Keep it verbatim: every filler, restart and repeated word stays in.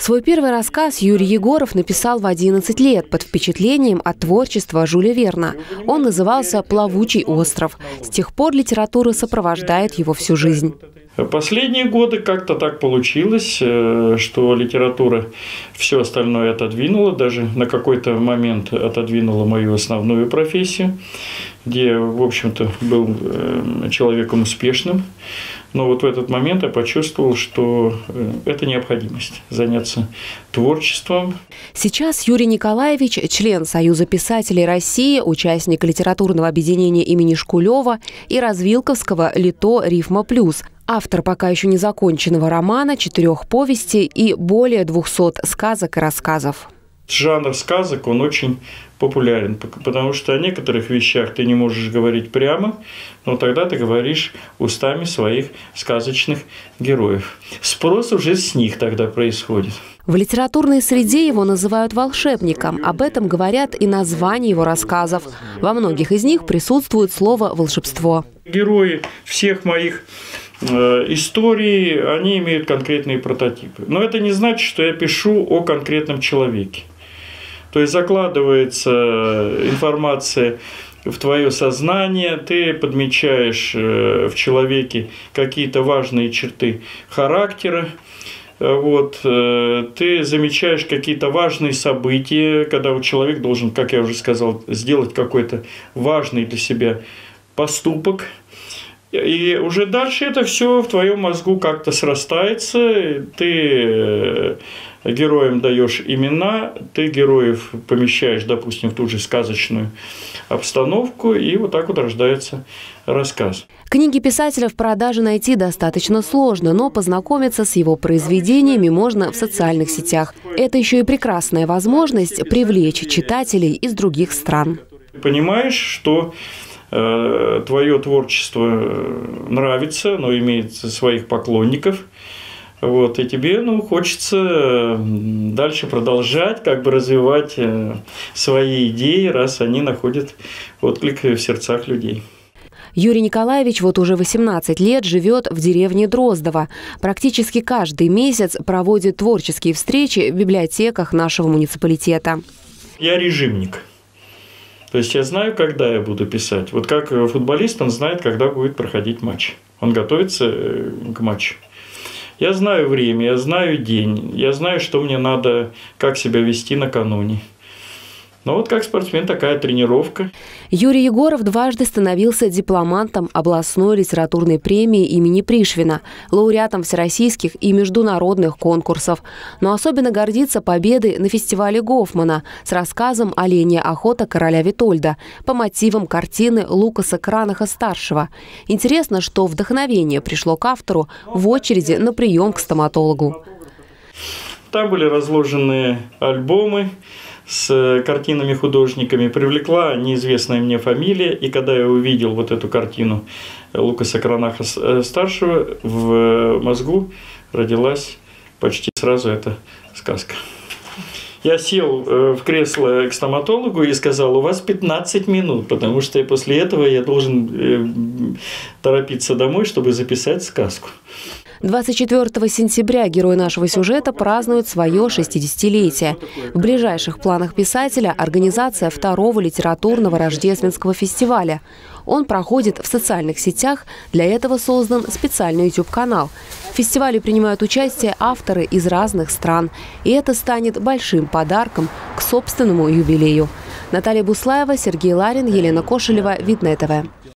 Свой первый рассказ Юрий Егоров написал в одиннадцать лет под впечатлением от творчества Жюля Верна. Он назывался «Плавучий остров». С тех пор литература сопровождает его всю жизнь. Последние годы как-то так получилось, что литература все остальное отодвинула, даже на какой-то момент отодвинула мою основную профессию, где, в общем-то, был человеком успешным. Но вот в этот момент я почувствовал, что это необходимость – заняться творчеством. Сейчас Юрий Николаевич – член Союза писателей России, участник литературного объединения имени Шкулева и развилковского «Лито Рифма Плюс», автор пока еще не законченного романа, четырех повестей и более двухсот сказок и рассказов. Жанр сказок, он очень популярен, потому что о некоторых вещах ты не можешь говорить прямо, но тогда ты говоришь устами своих сказочных героев. Спрос уже с них тогда происходит. В литературной среде его называют волшебником. Об этом говорят и названия его рассказов. Во многих из них присутствует слово «волшебство». Герои всех моих историй, они имеют конкретные прототипы. Но это не значит, что я пишу о конкретном человеке. То есть закладывается информация в твое сознание, ты подмечаешь в человеке какие-то важные черты характера, вот, ты замечаешь какие-то важные события, когда вот человек должен, как я уже сказал, сделать какой-то важный для себя поступок. И уже дальше это все в твоем мозгу как-то срастается, ты героям даешь имена, ты героев помещаешь, допустим, в ту же сказочную обстановку, и вот так вот рождается рассказ. Книги писателя в продаже найти достаточно сложно, но познакомиться с его произведениями можно в социальных сетях. Это еще и прекрасная возможность привлечь читателей из других стран. Понимаешь, что твое творчество нравится, оно имеет своих поклонников, вот, и тебе, ну, хочется дальше продолжать, как бы развивать свои идеи, раз они находят отклик в сердцах людей. Юрий Николаевич вот уже восемнадцать лет живет в деревне Дроздово. Практически каждый месяц проводит творческие встречи в библиотеках нашего муниципалитета. Я режимник. То есть я знаю, когда я буду писать. Вот как футболист, он знает, когда будет проходить матч. Он готовится к матчу. Я знаю время, я знаю день, я знаю, что мне надо, как себя вести накануне. Но вот как спортсмен такая тренировка. Юрий Егоров дважды становился дипломантом областной литературной премии имени Пришвина, лауреатом всероссийских и международных конкурсов. Но особенно гордится победой на фестивале Гофмана с рассказом «Оленья охота короля Витольда» по мотивам картины Лукаса Кранаха-старшего. Интересно, что вдохновение пришло к автору в очереди на прием к стоматологу. Там были разложены альбомы с картинами-художниками, привлекла неизвестная мне фамилия, и когда я увидел вот эту картину Лукаса Кранаха-старшего, в мозгу родилась почти сразу эта сказка. Я сел в кресло к стоматологу и сказал: у вас пятнадцать минут, потому что после этого я должен торопиться домой, чтобы записать сказку. двадцать четвёртого сентября герой нашего сюжета празднует свое шестидесятилетие. В ближайших планах писателя организация второго литературного рождественского фестиваля. Он проходит в социальных сетях, для этого создан специальный ютуб-канал. В фестивале принимают участие авторы из разных стран, и это станет большим подарком к собственному юбилею. Наталья Буслаева, Сергей Ларин, Елена Кошелева, Видное ТВ.